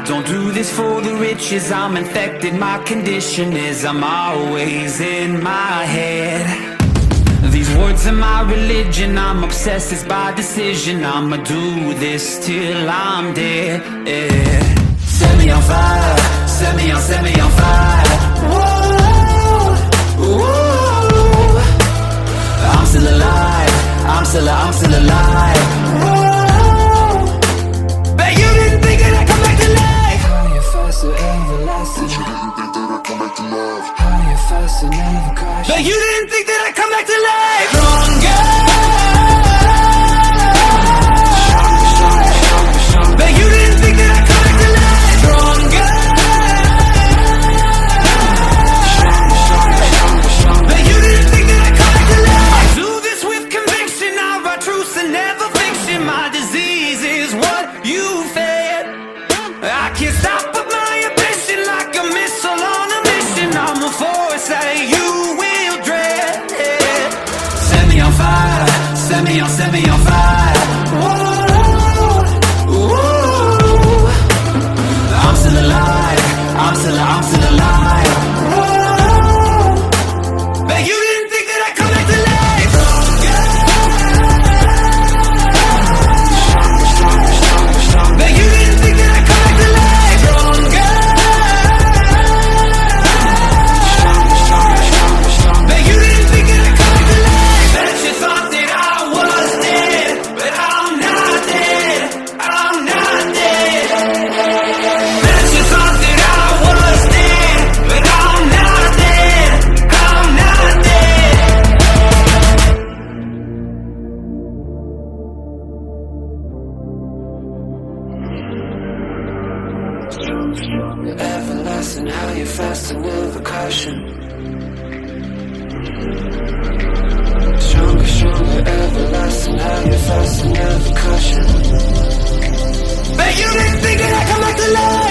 don't do this for the riches, I'm infected, my condition is I'm always in my head. These words are my religion, I'm obsessed, it's by decision. I'ma do this till I'm dead, yeah. Set me on fire, set me on fire. Whoa, whoa. I'm still alive, I'm still alive. Whoa. Bet you didn't think that I'd come back to life. Higher, faster, everlasting. Bet you didn't think that I'd come back to life. Higher, faster, never crash. Bet you didn't think that I'd come back to life. Stronger. Bet you didn't think that I'd come back to life. Stronger. Bet you didn't think that I'd come back to life. I do this with conviction, I write truths and never fiction. My disease is what you fed. I can't stop but my ambition, like a missile on a mission. I'm a force that you will dread, yeah. Set me on fire, set me on fire. Whoa, whoa. I'm still alive, I'm still alive. Whoa. Bet you didn't think that I'd come back to life. Bet you didn't think that I'd come back to life. Bet you didn't think that I'd come back to life. Bet you thought that I was dead, but I'm not dead, I'm not dead. Bet you thought that I was dead, but I'm not dead, I'm not dead. Everlasting, how you faster with a caution. Stronger, stronger, everlasting, how you faster with a caution. Bet you didn't think that I'd come back to life.